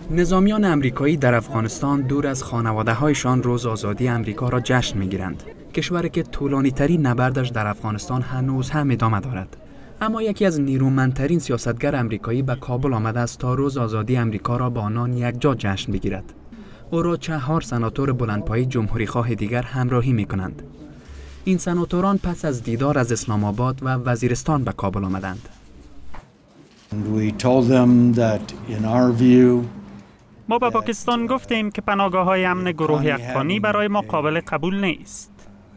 نظامیان امریکایی در افغانستان دور از خانواده‌هایشان روز آزادی امریکا را جشن می‌گیرند. کشوری که طولانی‌ترین نبردش در افغانستان هنوز هم ادامه دارد. اما یکی از نیرومندترین سیاستگر امریکایی به کابل آمده است تا روز آزادی امریکا را با آنان یکجا جشن بگیرد. او را 4 سناتور بلندپایه جمهوریخواه دیگر همراهی می‌کنند. این سناتوران پس از دیدار از اسلام آباد و وزیرستان به کابل آمدند. ما به پاکستان گفتیم که پناهگاه‌های امن گروه افغانی برای ما قابل قبول نیست.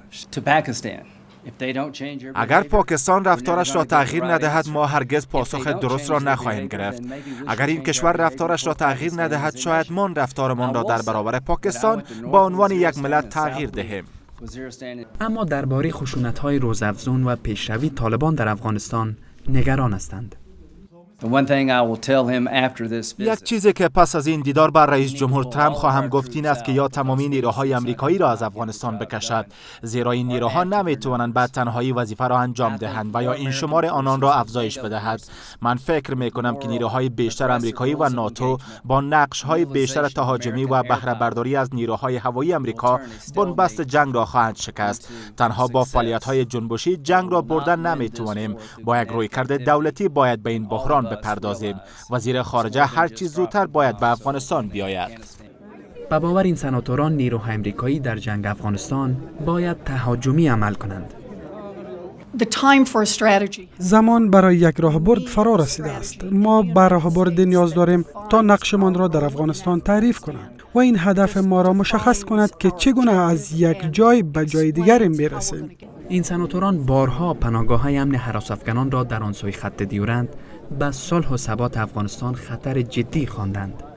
اگر پاکستان رفتارش را تغییر ندهد ما هرگز پاسخ درست را نخواهیم گرفت. اگر این کشور رفتارش را تغییر ندهد شاید ما رفتارمان را در برابر پاکستان با عنوان یک ملت تغییر دهیم. اما درباره خشونت‌های روزافزون و پیشروی طالبان در افغانستان نگران هستند. یک چیزی که پس از این دیدار با رئیس جمهور ترامپ خواهم گفت این است که یا تمامی نیروهای امریکایی را از افغانستان بکشد، زیرا این نیروها نمیتوانند به تنهایی وظیفه را انجام دهند و یا این شمار آنان را افزایش بدهد. من فکر میکنم که نیروهای بیشتر امریکایی و ناتو با نقش‌های بیشتر تهاجمی و بهره برداری از نیروهای هوایی امریکا بنبست جنگ را خواهند شکست. تنها با فعالیت‌های جنبشی جنگ را بردن نمیتوانیم. با یک رویکرد دولتی باید به این بحران بپردازیم. وزیر خارجه هر چیز زودتر باید به افغانستان بیاید. به باور این سناتوران نیروهای امریکایی در جنگ افغانستان باید تهاجمی عمل کنند. زمان برای یک راهبرد فرا رسیده است. ما به راهبرد نیاز داریم تا نقشمان را در افغانستان تعریف کنند و این هدف ما را مشخص کند که چگونه از یک جای به جای دیگری میرسیم. این سناتوران بارها پناهگاه‌های امن هراس‌افکنان را در آن سوی خط دیورند به صلح و ثبات افغانستان خطر جدی خواندند.